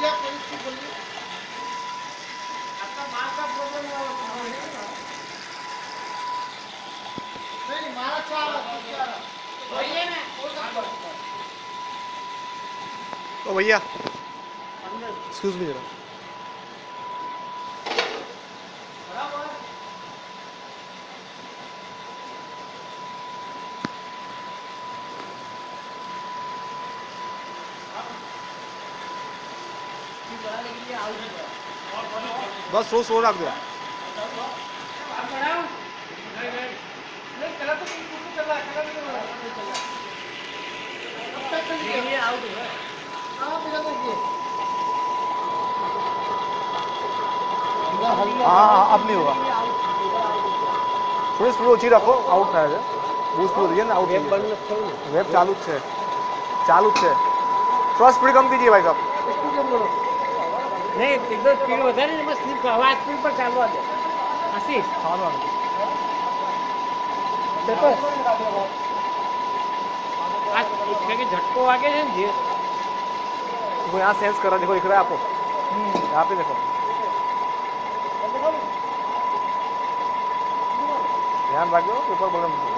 ओ भैया excuse me जरा। बस सो रख दो। हाँ अब नहीं होगा। थोड़ी स्लो ओછી રાખો આઉટ થાય છે બહુ સ્લો થઈ જાય ને આઉટ થઈ જાય। વેબ ચાલુ જ છે थोड़ा स्पीड कम कीजिए भाई साहब। नहीं एकदम स्पीड વધારે ને એમાં સ્લીપ હવા સ્પીડ પર ચાલવા દે આશીષ ચાલો પેપર આ એક કે झटको वागे છે ને वो यहाँ सेंस कर रहा है, देखो दिख रहा है आपको यहाँ पे देखो ध्यान रखो ऊपर बगल में।